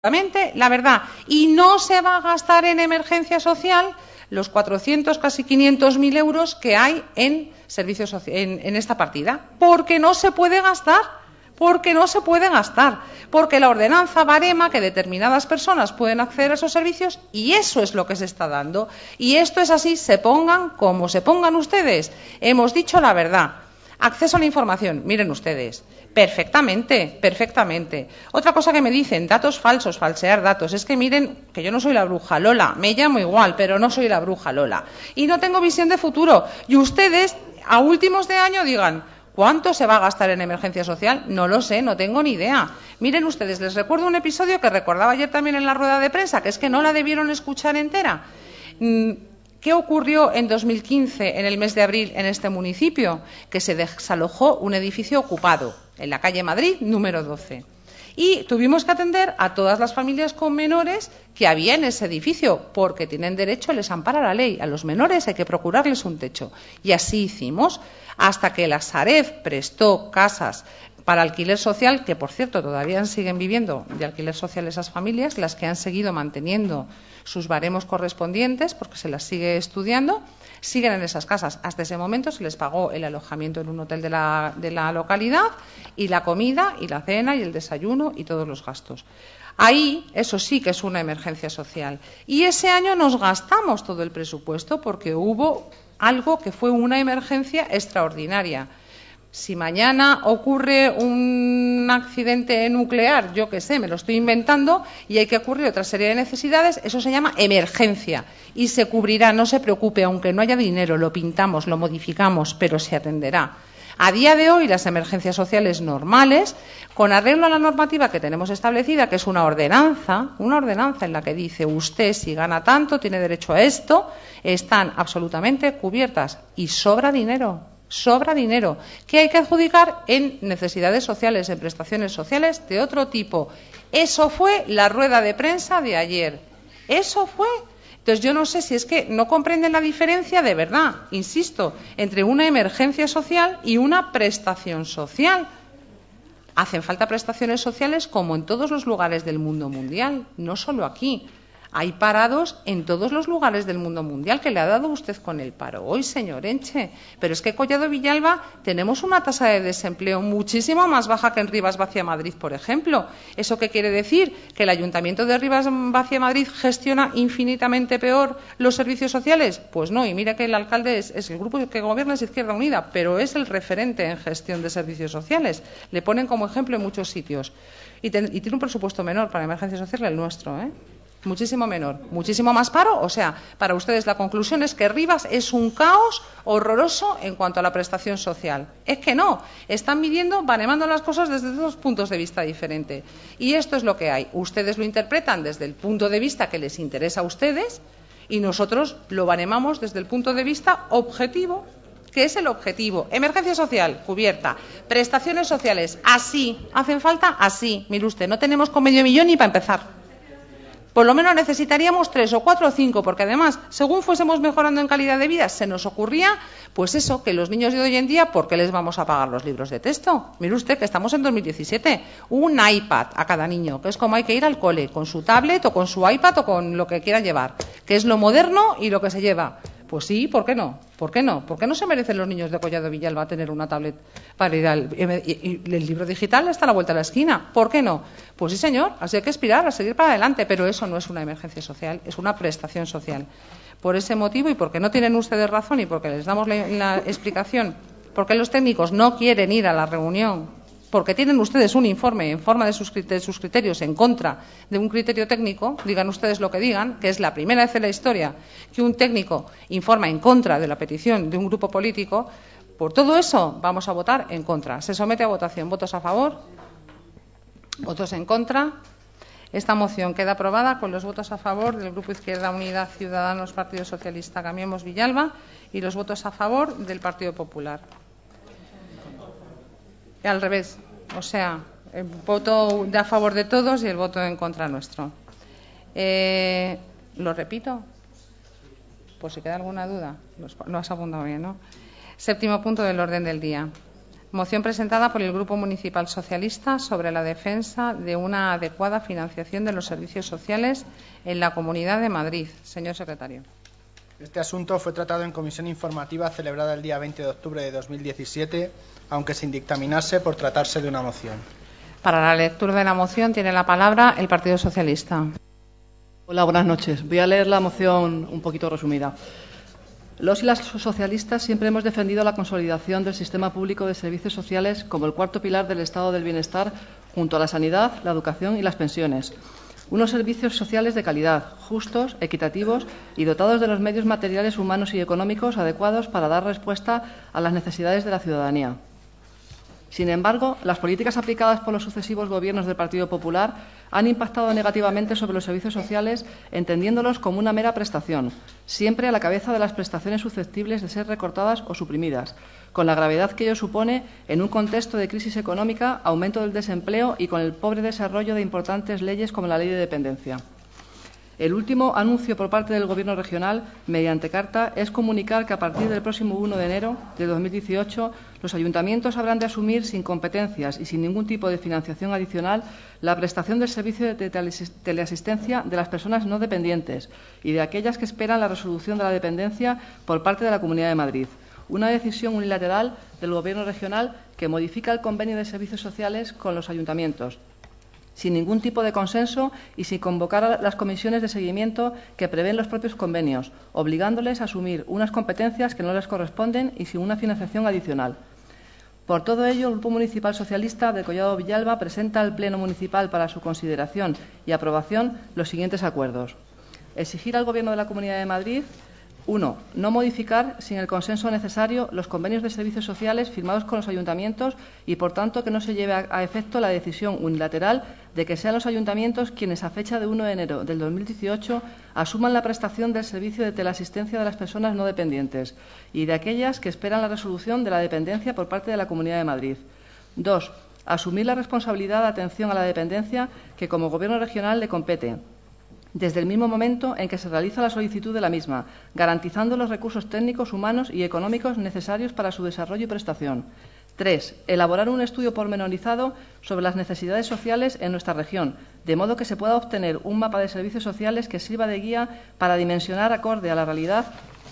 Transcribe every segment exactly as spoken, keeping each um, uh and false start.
la verdad, y no se va a gastar en emergencia social los cuatrocientos, casi quinientos mil euros que hay en servicios en, en esta partida, porque no se puede gastar, porque no se puede gastar, porque la ordenanza barema que determinadas personas pueden acceder a esos servicios y eso es lo que se está dando. Y esto es así, se pongan como se pongan ustedes. Hemos dicho la verdad. Acceso a la información, miren ustedes, perfectamente, perfectamente. Otra cosa que me dicen, datos falsos, falsear datos, es que miren que yo no soy la bruja Lola, me llamo igual, pero no soy la bruja Lola. Y no tengo visión de futuro. Y ustedes, a últimos de año, digan, ¿cuánto se va a gastar en emergencia social? No lo sé, no tengo ni idea. Miren ustedes, les recuerdo un episodio que recordaba ayer también en la rueda de prensa, que es que no la debieron escuchar entera. ¿Qué ocurrió en dos mil quince, en el mes de abril, en este municipio? Que se desalojó un edificio ocupado, en la calle Madrid, número doce. Y tuvimos que atender a todas las familias con menores que había en ese edificio, porque tienen derecho, les ampara la ley. A los menores hay que procurarles un techo. Y así hicimos, hasta que la Sareb prestó casas para alquiler social, que por cierto todavía siguen viviendo de alquiler social esas familias, las que han seguido manteniendo sus baremos correspondientes, porque se las sigue estudiando, siguen en esas casas. Hasta ese momento se les pagó el alojamiento en un hotel de la, de la localidad y la comida y la cena y el desayuno y todos los gastos. Ahí, eso sí que es una emergencia social. Y ese año nos gastamos todo el presupuesto porque hubo algo que fue una emergencia extraordinaria. Si mañana ocurre un accidente nuclear, yo qué sé, me lo estoy inventando, y hay que ocurrir otra serie de necesidades, eso se llama emergencia y se cubrirá, no se preocupe, aunque no haya dinero, lo pintamos, lo modificamos, pero se atenderá. A día de hoy, las emergencias sociales normales, con arreglo a la normativa que tenemos establecida, que es una ordenanza, una ordenanza en la que dice usted si gana tanto, tiene derecho a esto, están absolutamente cubiertas y sobra dinero. Sobra dinero que hay que adjudicar en necesidades sociales, en prestaciones sociales de otro tipo. Eso fue la rueda de prensa de ayer. Eso fue. Entonces yo no sé si es que no comprenden la diferencia de verdad, insisto, entre una emergencia social y una prestación social. Hacen falta prestaciones sociales como en todos los lugares del mundo mundial, no solo aquí. Hay parados en todos los lugares del mundo mundial. ¿Que le ha dado usted con el paro hoy, señor Enche? Pero es que Collado Villalba tenemos una tasa de desempleo muchísimo más baja que en Rivas Vacia Madrid, por ejemplo. ¿Eso qué quiere decir? ¿Que el Ayuntamiento de Rivas Vacia Madrid gestiona infinitamente peor los servicios sociales? Pues no, y mira que el alcalde es, es el grupo que gobierna es Izquierda Unida, pero es el referente en gestión de servicios sociales. Le ponen como ejemplo en muchos sitios. Y, ten, y tiene un presupuesto menor para emergencia social el nuestro, ¿eh? Muchísimo menor, muchísimo más paro. O sea, para ustedes la conclusión es que Rivas es un caos horroroso en cuanto a la prestación social. Es que no, están midiendo, baremando las cosas desde dos puntos de vista diferentes. Y esto es lo que hay. Ustedes lo interpretan desde el punto de vista que les interesa a ustedes y nosotros lo baremamos desde el punto de vista objetivo, que es el objetivo. Emergencia social, cubierta. Prestaciones sociales, así. ¿Hacen falta? Así. Mire usted, no tenemos con medio millón ni para empezar. Por lo menos necesitaríamos tres o cuatro o cinco, porque además, según fuésemos mejorando en calidad de vida, se nos ocurría, pues eso, que los niños de hoy en día, ¿por qué les vamos a pagar los libros de texto? Mire usted que estamos en dos mil diecisiete, un iPad a cada niño, que es como hay que ir al cole, con su tablet o con su iPad o con lo que quiera llevar, que es lo moderno y lo que se lleva. Pues sí, ¿por qué no? ¿Por qué no? ¿Por qué no se merecen los niños de Collado Villalba tener una tablet para ir al... Y el libro digital está a la vuelta de la esquina? ¿Por qué no? Pues sí, señor, así hay que aspirar a seguir para adelante, pero eso no es una emergencia social, es una prestación social. Por ese motivo y porque no tienen ustedes razón y porque les damos la, la explicación, porque los técnicos no quieren ir a la reunión, porque tienen ustedes un informe en forma de sus, de sus criterios en contra de un criterio técnico, digan ustedes lo que digan, que es la primera vez en la historia que un técnico informa en contra de la petición de un grupo político, por todo eso vamos a votar en contra. Se somete a votación. ¿Votos a favor? ¿Votos en contra? Esta moción queda aprobada con los votos a favor del Grupo Izquierda Unida, Ciudadanos, Partido Socialista, Cambiemos Villalba y los votos a favor del Partido Popular. Y al revés, o sea, el voto de a favor de todos y el voto en contra nuestro. Eh, ¿Lo repito? Por si queda alguna duda. Lo has apuntado bien, ¿no? Séptimo punto del orden del día. Moción presentada por el Grupo Municipal Socialista sobre la defensa de una adecuada financiación de los servicios sociales en la Comunidad de Madrid. Señor secretario. Este asunto fue tratado en comisión informativa celebrada el día veinte de octubre de dos mil diecisiete, aunque sin dictaminarse por tratarse de una moción. Para la lectura de la moción tiene la palabra el Partido Socialista. Hola, buenas noches. Voy a leer la moción un poquito resumida. Los y las socialistas siempre hemos defendido la consolidación del sistema público de servicios sociales como el cuarto pilar del estado del bienestar, junto a la sanidad, la educación y las pensiones. Unos servicios sociales de calidad, justos, equitativos y dotados de los medios materiales, humanos y económicos adecuados para dar respuesta a las necesidades de la ciudadanía. Sin embargo, las políticas aplicadas por los sucesivos gobiernos del Partido Popular han impactado negativamente sobre los servicios sociales, entendiéndolos como una mera prestación, siempre a la cabeza de las prestaciones susceptibles de ser recortadas o suprimidas, con la gravedad que ello supone en un contexto de crisis económica, aumento del desempleo y con el pobre desarrollo de importantes leyes como la Ley de Dependencia. El último anuncio por parte del Gobierno regional, mediante carta, es comunicar que a partir del próximo uno de enero de dos mil dieciocho los ayuntamientos habrán de asumir sin competencias y sin ningún tipo de financiación adicional la prestación del servicio de teleasistencia de las personas no dependientes y de aquellas que esperan la resolución de la dependencia por parte de la Comunidad de Madrid. Una decisión unilateral del Gobierno regional que modifica el convenio de servicios sociales con los ayuntamientos, sin ningún tipo de consenso y sin convocar a las comisiones de seguimiento que prevén los propios convenios, obligándoles a asumir unas competencias que no les corresponden y sin una financiación adicional. Por todo ello, el Grupo Municipal Socialista de Collado Villalba presenta al Pleno Municipal para su consideración y aprobación los siguientes acuerdos. Exigir al Gobierno de la Comunidad de Madrid: uno. No modificar sin el consenso necesario los convenios de servicios sociales firmados con los ayuntamientos y, por tanto, que no se lleve a, a efecto la decisión unilateral de que sean los ayuntamientos quienes, a fecha de uno de enero del dos mil dieciocho, asuman la prestación del servicio de teleasistencia de las personas no dependientes y de aquellas que esperan la resolución de la dependencia por parte de la Comunidad de Madrid. dos. Asumir la responsabilidad de atención a la dependencia que, como Gobierno regional, le compete, desde el mismo momento en que se realiza la solicitud de la misma, garantizando los recursos técnicos, humanos y económicos necesarios para su desarrollo y prestación. Tres. Elaborar un estudio pormenorizado sobre las necesidades sociales en nuestra región, de modo que se pueda obtener un mapa de servicios sociales que sirva de guía para dimensionar acorde a la realidad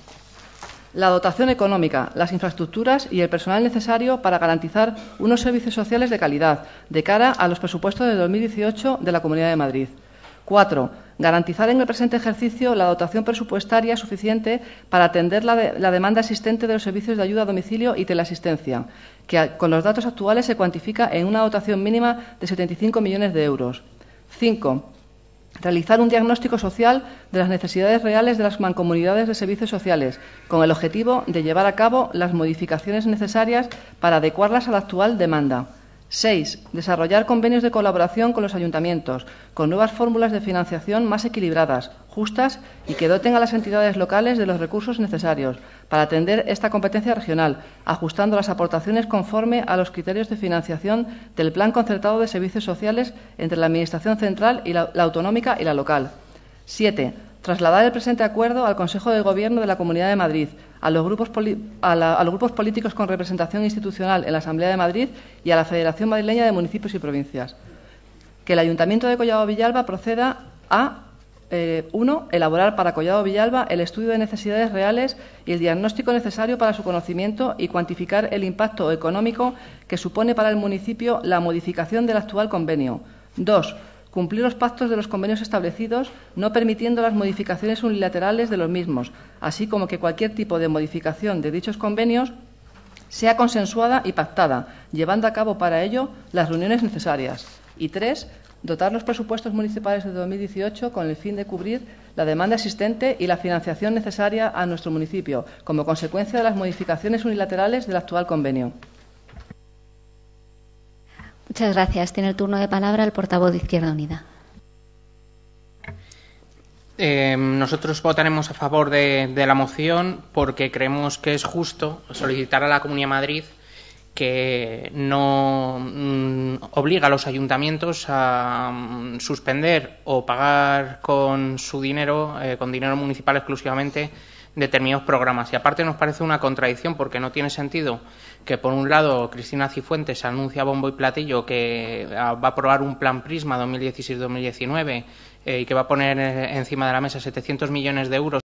la dotación económica, las infraestructuras y el personal necesario para garantizar unos servicios sociales de calidad de cara a los presupuestos de dos mil dieciocho de la Comunidad de Madrid. Cuatro. Garantizar en el presente ejercicio la dotación presupuestaria suficiente para atender la, de, la demanda existente de los servicios de ayuda a domicilio y teleasistencia, que con los datos actuales se cuantifica en una dotación mínima de setenta y cinco millones de euros. Cinco. Realizar un diagnóstico social de las necesidades reales de las mancomunidades de servicios sociales, con el objetivo de llevar a cabo las modificaciones necesarias para adecuarlas a la actual demanda. Seis. Desarrollar convenios de colaboración con los ayuntamientos, con nuevas fórmulas de financiación más equilibradas, justas y que doten a las entidades locales de los recursos necesarios para atender esta competencia regional, ajustando las aportaciones conforme a los criterios de financiación del Plan Concertado de Servicios Sociales entre la Administración central y la, la autonómica y la local. Siete. Trasladar el presente acuerdo al Consejo de Gobierno de la Comunidad de Madrid, a los, grupos a, la, a los grupos políticos con representación institucional en la Asamblea de Madrid y a la Federación Madrileña de Municipios y Provincias. Que el Ayuntamiento de Collado Villalba proceda a eh, uno. Elaborar para Collado Villalba el estudio de necesidades reales y el diagnóstico necesario para su conocimiento y cuantificar el impacto económico que supone para el municipio la modificación del actual convenio. Dos. Cumplir los pactos de los convenios establecidos, no permitiendo las modificaciones unilaterales de los mismos, así como que cualquier tipo de modificación de dichos convenios sea consensuada y pactada, llevando a cabo para ello las reuniones necesarias. Y tres. Dotar los presupuestos municipales de dos mil dieciocho con el fin de cubrir la demanda existente y la financiación necesaria a nuestro municipio, como consecuencia de las modificaciones unilaterales del actual convenio. Muchas gracias. Tiene el turno de palabra el portavoz de Izquierda Unida. Eh, nosotros votaremos a favor de, de la moción porque creemos que es justo solicitar a la Comunidad de Madrid que no mm, obliga a los ayuntamientos a mm, suspender o pagar con su dinero, eh, con dinero municipal exclusivamente, determinados programas. Y aparte nos parece una contradicción porque no tiene sentido que, por un lado, Cristina Cifuentes anuncia bombo y platillo que va a aprobar un plan Prisma dos mil dieciséis dos mil diecinueve eh, y que va a poner encima de la mesa setecientos millones de euros